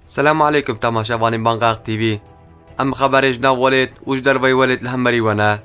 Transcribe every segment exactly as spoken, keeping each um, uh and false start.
السلام عليكم تماشاوان بانقاق تي في. ام خبرش ناو ولد وش دربي ولد الهمري ونا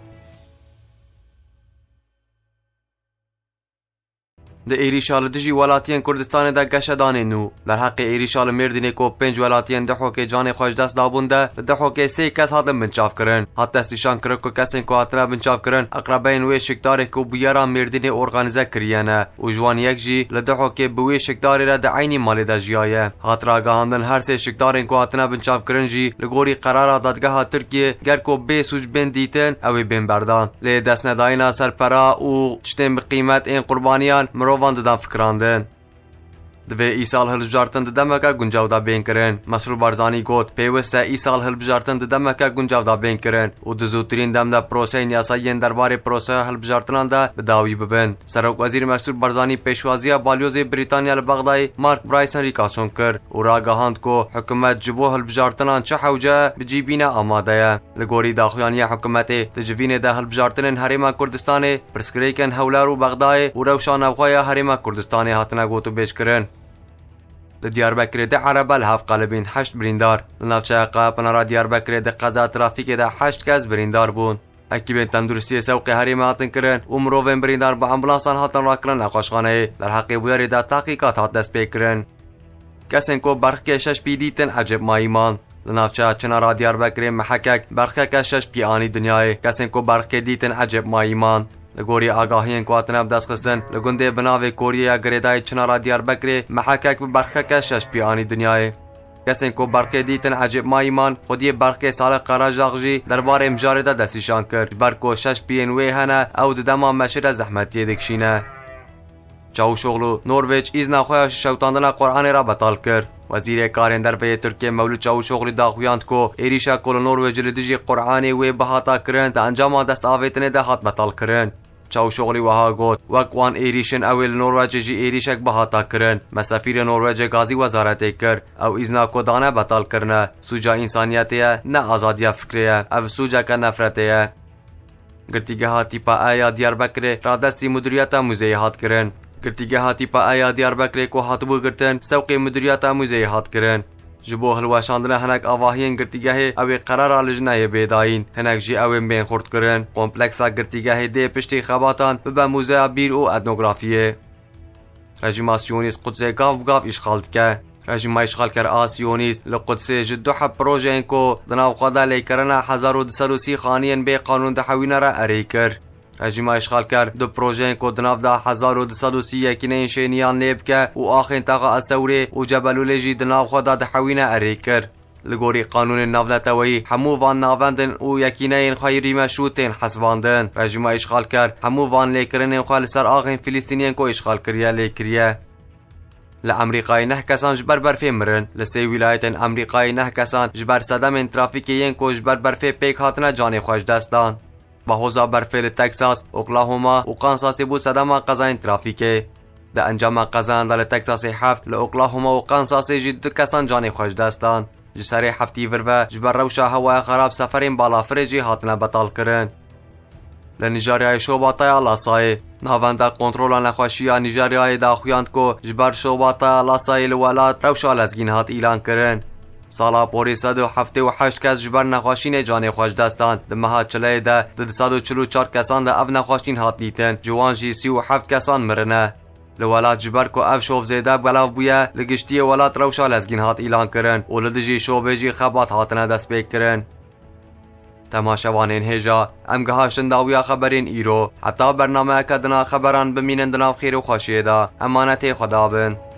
د ایریشال دجی ولاتین کردستان دا گشدان نو در حق ایریشال مردینه کو پنج ولاتین دحو که جان خوش دست دابونده دحو که سه کس هاتن منچاف کرن حتی استشان کرد که کسین کو هاتنا منچاف کرن اقربین وی شکدار کو بیارا مردینه ارگانیزه کریانه و جوان یک جی لدحو که بوی شکداری را د عینی مال د جیایه هاترا گاهاندن هر سه شکدارین کو هاتنا منچاف کرن جی لگوری قرار دادگاه ترکیه گر کو به سوج بن دیتن او بن بردان لی دست نداینا سرپرا و چتن بقیمت این قربانیان روان دادن فکراندن دوی ای سال هلبجارتن دمکا گنجاو دا بین کرن مسرور بارزانی گوت پیوسته ای سال هلبجارتن دمکا گنجاو دا بین کرن و دزوترین دم دا پروسه نیاسایین درباره پروسه هلبجارتنان دا بداوی ببن سروک وزیر مسرور بارزانی پیشوازی بالیوز بریتانیا لبغدای مارک برایسن ریکاسون کرد و راگاهاند کو حکومت جبو هلبجارتنان چه حوجه بجیبین آماده لگوری داخویانی حکومت تجوین دا هلبجارتنن حریم کردستان پرسکریکن هولار و بغدای و روشان افغای حریم کردستان هاتنا گوتو بیش کرن لدياربكر ده عربه الهاف قلبين حشت بريندار لنافچه قاپنارا دياربكر ده قضا ترافیک ده حشت کس بريندار بون اکیبین تندرستی سوق حریم هاتن کرن و مروین بريندار با امبولانسان هاتن را کرن نقاشخانه در حقی بویاری ده تحقیقات هات دست پیکرن کسین کو برخ شش پی دیتن عجب ما ایمان لنافچه چنارا دياربكر محکک برخ شش پی آنی دنیای کسین کو برخ دیتن عجب ما ایمان لگوری آگاهین کواتناب دست خستن لگنده بناوی کوریا گریدای چنارا دیاربکر محکک برخک شش پیانی دنیای کسین کو برخه دیتن عجب ما ایمان خودی برخه سال قراجاغجی درباره امجاره دا دستیشان کرد برکو شش پین وی هنه او دما مشر زحمتی دکشینه چاوشوغلو نروژ ایزنا خویش شوتاندن قرآن را بطال کرد وزیر کارین در به ترکیه مولود چاوشوغلی داخویاند کو ایریشا کل نروژ لدیجی قرآنی وی بهاتا کرن تا انجام دست آویتن ده هات بطال کرن چاوشوغلی وها گوت وکوان ایریشن اول نروژ جی ایریشک بهاتا کرن مسافیر نروژ گازی وزارت کر او ایزنا کو دانه بطال کرنه سوجا انسانیتیه نه آزادی فکریه او سوجا که نفرتیه گرتیگه هاتی پا آیا دیاربکر را دستی مدیریت موزه هات کرن گرتیگه هاتی پا آیا دیاربکر کو هاتبو گرتن سوق مدیریت موزه هات کرن جبو هلواشاندن هنک آواهین گرتیگه او قرار لجنه بیداین هنک جی او بین خورد کرن کمپلکسا گرتیگه دی پشتی خباتان به موزه بیر و ادنوگرافیه رژیم سیونیست قدس گاف گاف اشغال که رژیم اشغال کر آسیونیست لقدس جدو حب پروژه کو دناو خدا لیکرنا هزار و دویست و سی خانین به قانون دحوینه را اری کر رژیم اشغال کرد دو پروژه کو دناف دا هزار و دویست و سی یکینه شینیان لیب که و آخرین تاقا اسوری و جبلولیجی دناف خدا دحوینه اری کرد لگوری قانون ناونتوی همو وان ناوندن و یکینه خیری مشروطین حسباندن رژیم اشغال کرد همو وان لیکرن خال سر آخرین فلسطینیان کو اشغال کریه لیکریه لامریکای نه کسان جبر برفی مرن لسی ولایت امریکای نه کسان جبر صدم ترافیکی کو جبر برفی پیک هاتنه جان خوش دستان با حوزه برفی تکساس اوکلاهوما و کانساس بو صدم قضا ترافیکی ده انجام قضا در تکساس هفت لاوکلاهوما و کانساس جد کسان جان خوش دستان جسری هفتی ور جبر روشا هوا خراب سفرین بالا فرجی هاتنه بطال کرن لنیجریای شوباتای لاسای ناونده کنترول نخوشی نیجریای داخویاند کو جبر شوباتای لاسای الولاد روشا لزگین هات اعلان کرن سالا پوری صد و هفتاد و هشت کس جبر نخوشین جان خوش دستان ده مها چله ده ده صد و چهل و چهار کسان ده اف نخوشین هات دیتن جوان جی سی و هفت کسان مرنه لولات جبر کو اف شوف زیده بلاف بویه لگشتی ولات روشا لزگین هات اعلان کرن و لدجی شوبجی خبات هاتنه دست بیک کرن تماشاوانین هجا ام گهاشتن داویا خبرین ایرو حتی برنامه کدنا خبران بمینن دناف خیر و خوشیه دا امانت خدا بن